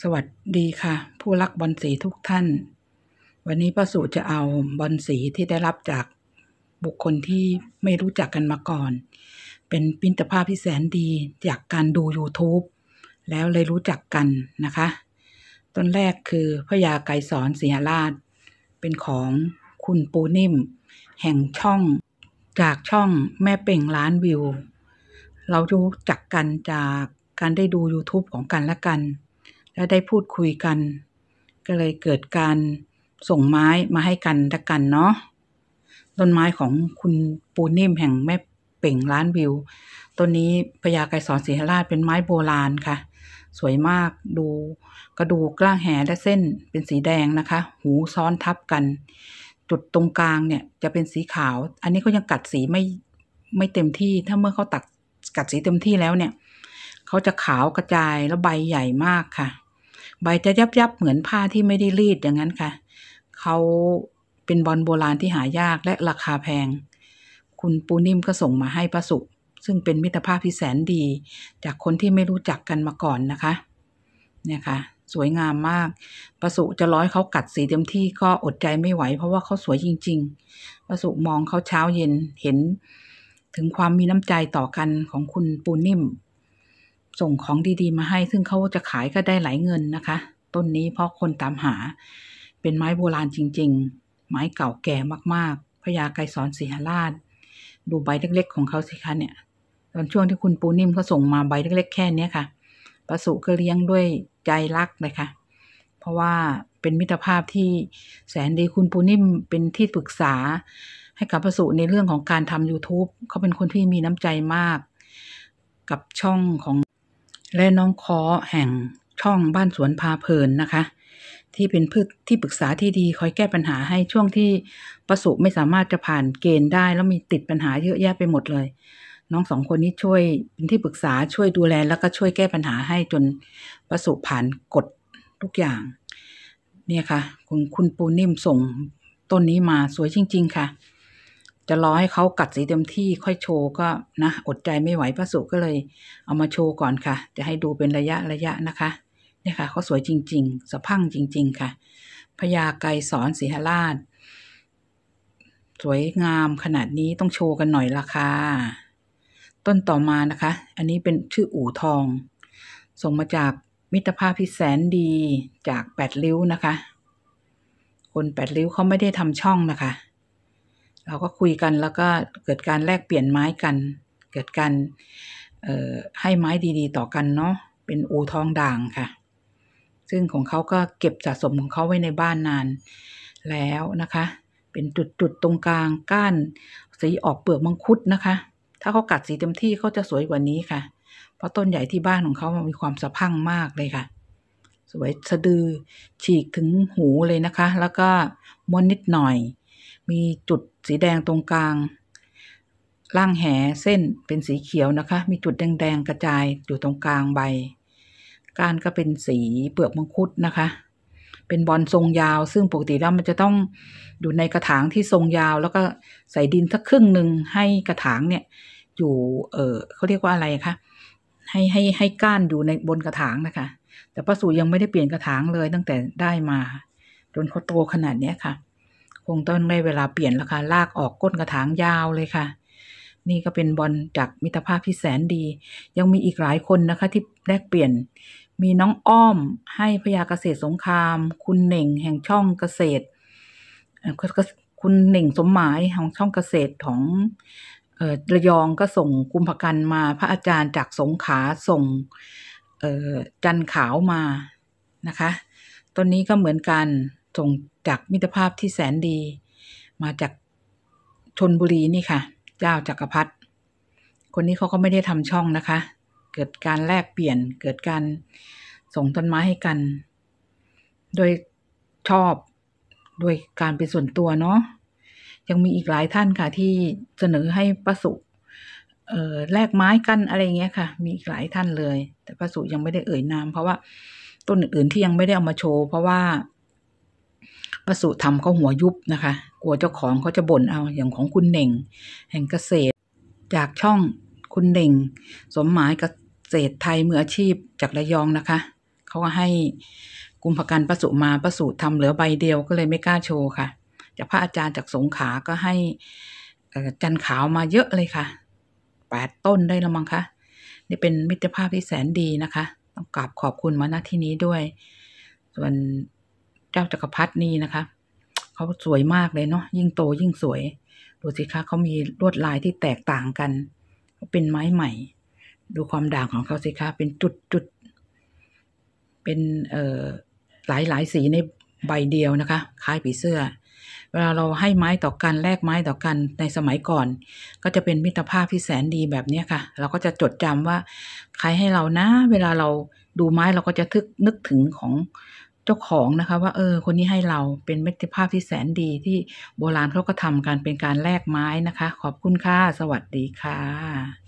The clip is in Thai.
สวัสดีค่ะผู้รักบอลสีทุกท่านวันนี้ป้าสุจะเอาบอลสีที่ได้รับจากบุคคลที่ไม่รู้จักกันมาก่อนเป็นมิตรภาพที่แสนดีจากการดู YouTube แล้วเลยรู้จักกันนะคะต้นแรกคือพญาไกรสอนสิงหราชเป็นของคุณปูนิ่มแห่งช่องจากช่องแม่เป่งล้านวิวเรารู้จักกันจากการได้ดู YouTube ของกันและกันและได้พูดคุยกันก็เลยเกิดการส่งไม้มาให้กันและกันเนาะต้นไม้ของคุณปูนิ่มแห่งแม่เป่งล้านวิวต้นนี้พญาไกรสอนสิงหราชเป็นไม้โบราณค่ะสวยมากดูกระดูกกล้างแหและเส้นเป็นสีแดงนะคะหูซ้อนทับกันจุดตรงกลางเนี่ยจะเป็นสีขาวอันนี้เขายังกัดสีไม่เต็มที่ถ้าเมื่อเขากัดสีเต็มที่แล้วเนี่ยเขาจะขาวกระจายแล้วใบใหญ่มากค่ะใบจะยับเหมือนผ้าที่ไม่ได้รีดอย่างนั้นค่ะเขาเป็นบอลโบราณที่หายากและราคาแพงคุณปูนิ่มก็ส่งมาให้ป้าสุซึ่งเป็นมิตรภาพที่แสนดีจากคนที่ไม่รู้จักกันมาก่อนนะคะเนี่ยค่ะสวยงามมากป้าสุจะร้อยเขากัดสีเต็มที่ก็อดใจไม่ไหวเพราะว่าเขาสวยจริงๆป้าสุมองเขาเช้าเย็นเห็นถึงความมีน้ำใจต่อกันของคุณปูนิ่มส่งของดีๆมาให้ซึ่งเขาจะขายก็ได้หลายเงินนะคะต้นนี้เพราะคนตามหาเป็นไม้โบราณจริงๆไม้เก่าแก่มากๆพญาไกรสอนสิงหราชดูใบเล็กๆของเขาสิคะเนี่ยตอนช่วงที่คุณปูนิ่มเขาส่งมาใบเล็กๆแค่นี้ค่ะป้าสุก็เลี้ยงด้วยใจรักเลยค่ะเพราะว่าเป็นมิตรภาพที่แสนดีคุณปูนิ่มเป็นที่ปรึกษาให้กับป้าสุในเรื่องของการทำ YouTube เขาเป็นคนที่มีน้ำใจมากกับช่องของและน้องค้อแห่งช่องบ้านสวนพาเพลินนะคะที่เป็นที่ปรึกษาที่ดีคอยแก้ปัญหาให้ช่วงที่ป้าสุไม่สามารถจะผ่านเกณฑ์ได้แล้วมีติดปัญหาเยอะแยะไปหมดเลยน้องสองคนนี้ช่วยเป็นที่ปรึกษาช่วยดูแลแล้วก็ช่วยแก้ปัญหาให้จนป้าสุผ่านกฎทุกอย่างเนี่ยค่ะคุณปูนิ่มส่งต้นนี้มาสวยจริงๆค่ะจะรอให้เขากัดสีเต็มที่ค่อยโชว์ก็นะอดใจไม่ไหวป้าสุก็เลยเอามาโชว์ก่อนค่ะจะให้ดูเป็นระยะนะคะเนี่ยค่ะเขาสวยจริงๆสะพรั่งจริงๆค่ะพญาไกรสอนสิงหราชสวยงามขนาดนี้ต้องโชว์กันหน่อยละค่ะต้นต่อมานะคะอันนี้เป็นชื่ออู่ทองส่งมาจากมิตรภาพที่แสนดีจาก8 ริ้วนะคะคน8 ริ้วเขาไม่ได้ทำช่องนะคะเราก็คุยกันแล้วก็เกิดการแลกเปลี่ยนไม้กันเกิดการให้ไม้ดีๆต่อกันเนาะเป็นอู่ทองด่างค่ะซึ่งของเขาก็เก็บสะสมของเขาไว้ในบ้านนานแล้วนะคะเป็นจุดตรงกลางก้านสีออกเปลือกมังคุดนะคะถ้าเขากัดสีเต็มที่เขาจะสวยกว่านี้ค่ะเพราะต้นใหญ่ที่บ้านของเขามันมีความสะพรั่งมากเลยค่ะสวยสะดือฉีกถึงหูเลยนะคะแล้วก็ม้วนนิดหน่อยมีจุดสีแดงตรงกลางล่างแหเส้นเป็นสีเขียวนะคะมีจุดแดงๆกระจายอยู่ตรงกลางใบก้านก็เป็นสีเปลือกมังคุดนะคะเป็นบอลทรงยาวซึ่งปกติแล้วมันจะต้องอยู่ในกระถางที่ทรงยาวแล้วก็ใส่ดินสักครึ่งหนึ่งให้กระถางเนี่ยอยู่เขาเรียกว่าอะไรคะให้ก้านอยู่ในบนกระถางนะคะแต่ป้าสุยังไม่ได้เปลี่ยนกระถางเลยตั้งแต่ได้มาจนเขาโตขนาดนี้ค่ะคงต้องได้เวลาเปลี่ยนแล้วค่ะลากออกก้นกระถางยาวเลยค่ะนี่ก็เป็นบอลจากมิตรภาพที่แสนดียังมีอีกหลายคนนะคะที่แลกเปลี่ยนมีน้องอ้อมให้พญาเกษตรสงครามคุณเหน่งแห่งช่องเกษตรคุณเหน่งสมหมายของช่องเกษตรของระยองก็ส่งกุมภกันมาพระอาจารย์จากสงขลาส่งจันขาวมานะคะต้นนี้ก็เหมือนกันส่งจากมิตรภาพที่แสนดีมาจากชลบุรีนี่ค่ะเจ้าจักรพรรดิคนนี้เขาก็ไม่ได้ทำช่องนะคะเกิดการแลกเปลี่ยนเกิดการส่งต้นไม้ให้กันโดยชอบโดยการเป็นส่วนตัวเนาะยังมีอีกหลายท่านค่ะที่เสนอให้ป้าสุแลกไม้กันอะไรเงี้ยค่ะมีอีกหลายท่านเลยแต่ป้าสุยังไม่ได้เอ่ยนามเพราะว่าต้นอื่นๆที่ยังไม่ได้เอามาโชว์เพราะว่าป้าสุทำเขาหัวยุบนะคะกลัวเจ้าของเขาจะบ่นเอาอย่างของคุณเหน่งแห่งเกษตรจากช่องคุณเหน่งสมหมายเกษตรไทยมืออาชีพจากระยองนะคะเขาก็ให้กุมภกันป้าสุมาป้าสุทำเหลือใบเดียวก็เลยไม่กล้าโชว์ค่ะจากพระอาจารย์จากสงขลาก็ให้จันขาวมาเยอะเลยค่ะ8 ต้นได้แล้วมั้งคะนี่เป็นมิตรภาพที่แสนดีนะคะต้องกราบขอบคุณมาณที่นี้ด้วยส่วนเจ้าจักรพรรดินี่นะคะเขาสวยมากเลยเนาะยิ่งโตยิ่งสวยดูสิคะเขามีลวดลายที่แตกต่างกันเป็นไม้ใหม่ดูความด่างของเขาสิคะเป็นจุดเป็นหลายสีในใบเดียวนะคะคล้ายผีเสื้อเวลาเราให้ไม้ต่อกันแลกไม้ต่อกันในสมัยก่อนก็จะเป็นมิตรภาพที่แสนดีแบบนี้ค่ะเราก็จะจดจำว่าใครให้เรานะเวลาเราดูไม้เราก็จะนึกถึงของเจ้าของนะคะว่าคนนี้ให้เราเป็นมิตรภาพที่แสนดีที่โบราณเขาก็ทำกันเป็นการแลกไม้นะคะขอบคุณค่ะสวัสดีค่ะ